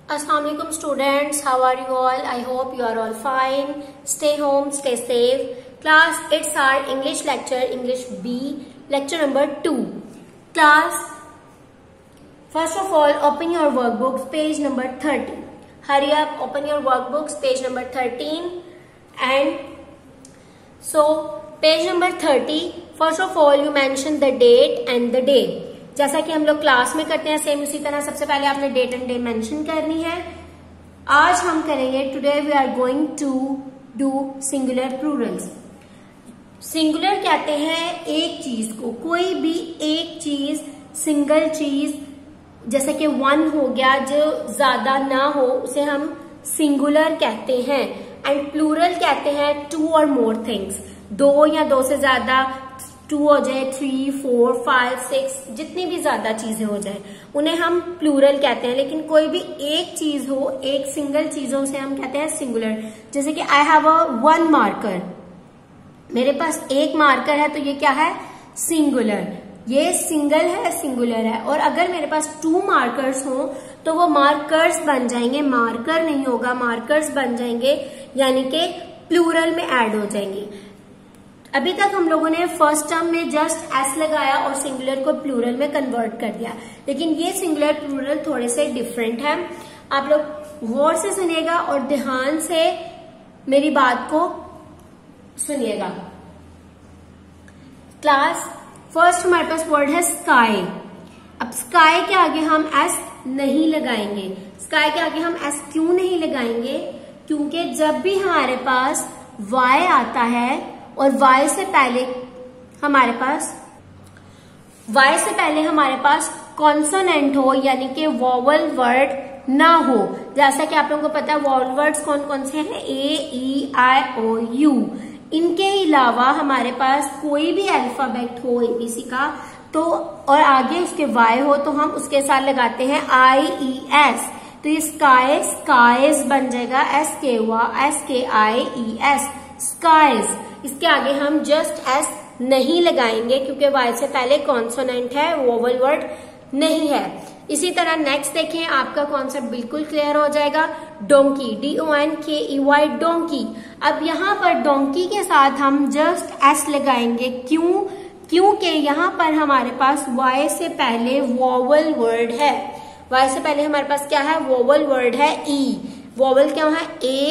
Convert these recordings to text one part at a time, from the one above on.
Assalamu alaikum students, how are you all? I hope you are all fine. Stay home, stay safe. Class, it's our English lecture, English B, lecture number 2. Class, first of all, open your workbooks, page number 30. Hurry up, open your workbooks, page number 13. And so, page number 30, first of all, you mention the date and the day. जैसा कि हम लोग class में करते हैं same उसी तरह सबसे पहले आपने डेट एंड डे मेंशन करनी है. आज हम करेंगे today we are going to do singular plurals. Singular कहते हैं एक चीज को, कोई भी एक चीज, सिंगल चीज, जैसे कि वन हो गया, जो ज्यादा ना हो उसे हम सिंगुलर कहते हैं. एंड प्लूरल कहते हैं टू और मोर थिंग्स, दो या दो से ज्यादा, 2 हो जाए, 3, 4, 5, 6, जितनी भी ज्यादा चीजें हो जाए उन्हें हम प्लूरल कहते हैं. लेकिन कोई भी एक चीज हो, एक सिंगल चीज हो, उसे हम कहते हैं सिंगुलर. जैसे कि आई हैव अ 1 मार्कर, मेरे पास एक मार्कर है तो ये क्या है, सिंगुलर. ये सिंगल है, सिंगुलर है. और अगर मेरे पास 2 मार्कर्स हो तो वो मार्कर्स बन जाएंगे, मार्कर नहीं होगा, मार्कर्स बन जाएंगे, यानी कि प्लूरल में ऐड हो जाएंगे. अभी तक हम लोगों ने फर्स्ट टर्म में जस्ट एस लगाया और सिंगुलर को प्लूरल में कन्वर्ट कर दिया. लेकिन ये सिंगुलर प्लूरल थोड़े से डिफरेंट है. आप लोग गौर से सुनिएगा और ध्यान से मेरी बात को सुनिएगा. क्लास, फर्स्ट हमारे पास वर्ड है स्काई. अब स्काई के आगे हम एस नहीं लगाएंगे. स्काई के आगे हम एस क्यों नहीं लगाएंगे? क्योंकि जब भी हमारे पास वाई आता है और y से पहले हमारे पास कॉन्सोनेंट हो, यानी कि वॉवल वर्ड ना हो. जैसा कि आप लोगों को पता है वॉवल वर्ड्स कौन कौन से हैं, A-E-I-O-U. इनके अलावा हमारे पास कोई भी अल्फाबेट हो ABC का तो और आगे उसके Y हो तो हम उसके साथ लगाते हैं I-E-S. तो ये स्काई, स्काइज बन जाएगा, S-K-I-E-S, स्काइज. इसके आगे हम जस्ट एस नहीं लगाएंगे क्योंकि वाई से पहले कॉन्सोनेंट है, वोवल वर्ड नहीं है. इसी तरह नेक्स्ट देखें, आपका कॉन्सेप्ट बिल्कुल क्लियर हो जाएगा. Donkey, DONKEY, donkey. अब यहाँ पर डोंकी के साथ हम जस्ट एस लगाएंगे. क्यों? क्योंकि यहाँ पर हमारे पास वाई से पहले वोवल वर्ड है. वाई से पहले हमारे पास क्या है, वोवल वर्ड है ई. वॉवल क्या है,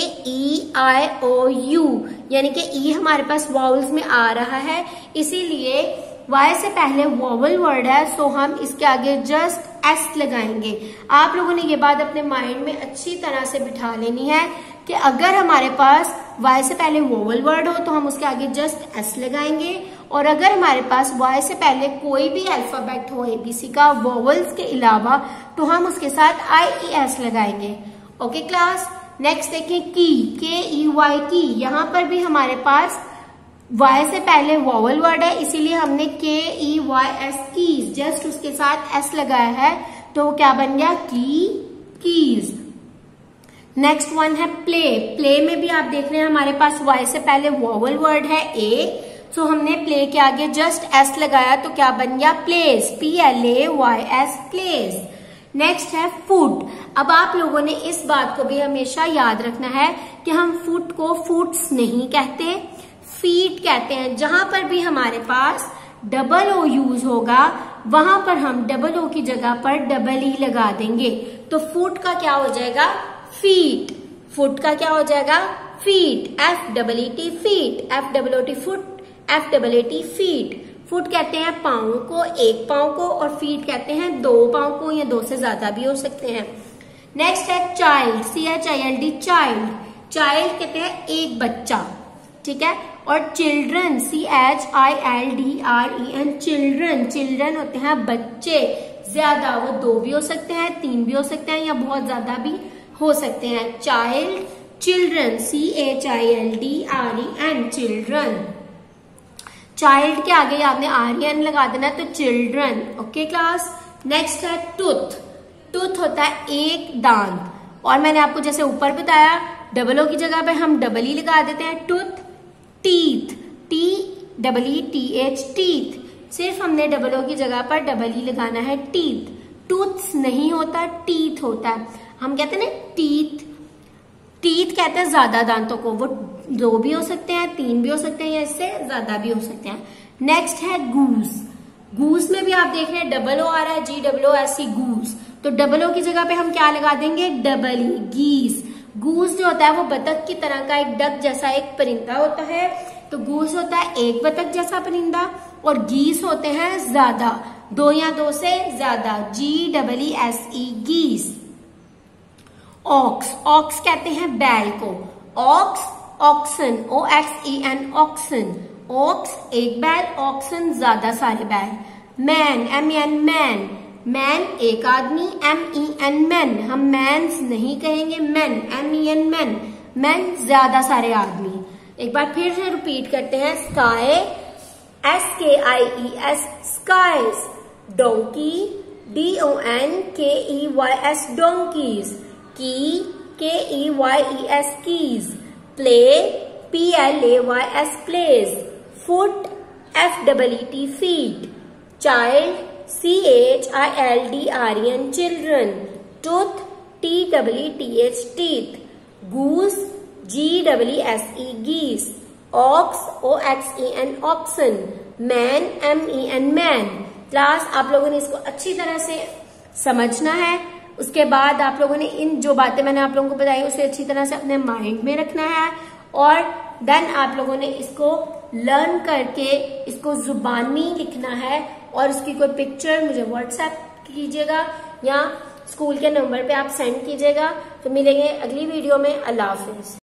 A-E-I-O-U, यानी कि ई हमारे पास वॉवल्स में आ रहा है. इसीलिए वाई से पहले वॉवल वर्ड है, सो हम इसके आगे जस्ट एस लगाएंगे. आप लोगों ने ये बात अपने माइंड में अच्छी तरह से बिठा लेनी है कि अगर हमारे पास वाई से पहले वॉवल वर्ड हो तो हम उसके आगे जस्ट एस लगाएंगे, और अगर हमारे पास वाई से पहले कोई भी अल्फाबेट हो ABC का वॉवल्स के अलावा तो हम उसके साथ IES लगाएंगे. ओके क्लास, नेक्स्ट देखिए की, KEY की. यहाँ पर भी हमारे पास Y से पहले वॉवल वर्ड है, इसीलिए हमने KEYS कीज जस्ट उसके साथ S लगाया है तो क्या बन गया, कीज. नेक्स्ट वन है प्ले. प्ले में भी आप देख रहे हैं हमारे पास Y से पहले वॉवल वर्ड है A, सो हमने प्ले के आगे जस्ट S लगाया तो क्या बन गया, प्लेस, PLAYS, प्लेस. नेक्स्ट है फुट. अब आप लोगों ने इस बात को भी हमेशा याद रखना है कि हम फुट को फुट्स नहीं कहते, फीट कहते हैं. जहां पर भी हमारे पास डबल ओ यूज होगा वहां पर हम डबल ओ की जगह पर डबल ई लगा देंगे. तो फुट का क्या हो जाएगा, फीट. फुट का क्या हो जाएगा, feet. FEET, feet. FOOT, foot. FAAT, feet. Foot कहते हैं पाँव को, एक पाँव को, और फीट कहते हैं 2 पाँव को, या 2 से ज्यादा भी हो सकते हैं. नेक्स्ट है चाइल्ड, CHILD, चाइल्ड. चाइल्ड कहते हैं एक बच्चा, ठीक है. और चिल्ड्रन, CHILDREN, चिल्ड्रन. चिल्ड्रन होते हैं बच्चे, ज्यादा, वो 2 भी हो सकते हैं, 3 भी हो सकते हैं, या बहुत ज्यादा भी हो सकते हैं. Child, children, CHILDREN, children. Child के आगे आपने REN लगा देना तो चिल्ड्रन. ओके क्लास, नेक्स्ट है टूथ. टूथ होता है एक दांत, और मैंने आपको जैसे ऊपर बताया डबल ओ की जगह पे हम डबल ई लगा देते हैं. टूथ. Teeth, TEETH, teeth. सिर्फ हमने डबल ओ की जगह पर डबल ई लगाना है, टीथ. टूथ्स नहीं होता, टीथ होता है. हम कहते हैं ना टीथ, टीथ कहते हैं ज्यादा दांतों को, वो 2 भी हो सकते हैं, 3 भी हो सकते हैं, या इससे ज्यादा भी हो सकते हैं। नेक्स्ट है गूस। गूस में भी आप देख रहे हैं डबल ओ आ रहा है, GOOS, गूस। तो डबल ओ की जगह पे हम क्या लगा देंगे, डबल ई, गीस। गूस जो होता है वो बतख की तरह का एक डक जैसा एक परिंदा होता है। तो गूस होता है एक बतख जैसा परिंदा, और गीस होते हैं ज्यादा, 2 या 2 से ज्यादा, GEESE, गीस। ऑक्स, ऑक्स कहते हैं बैल को, ox, oxen, OXEN, oxen. Ox एक बैल, ऑक्सन ज्यादा सारे बैल। मैन, MEN, मैन, मैन एक आदमी, MEN, मैन, हम मैन्स नहीं कहेंगे, मैन, MEN, मैन, मैन ज्यादा सारे आदमी। एक बार फिर से रिपीट करते हैं, sky, SKIES, skies. Donkey, DONKEYS, donkeys. Key, KEYES, keys. Play, PLAYS, plays. Foot, FEET, feet. Child, CHILDREN, children. Tooth, TEETH, teeth. Goose, GEESE, geese. Ox, OXEN, oxen. Man, MEN, men. Class आप लोगों ने इसको अच्छी तरह से समझना है। उसके बाद आप लोगों ने इन जो बातें मैंने आप लोगों को बताई उसे अच्छी तरह से अपने माइंड में रखना है, और देन आप लोगों ने इसको लर्न करके इसको जुबानी लिखना है, और उसकी कोई पिक्चर मुझे व्हाट्सएप कीजिएगा या स्कूल के नंबर पे आप सेंड कीजिएगा। तो मिलेंगे अगली वीडियो में। अल्लाह हाफिज।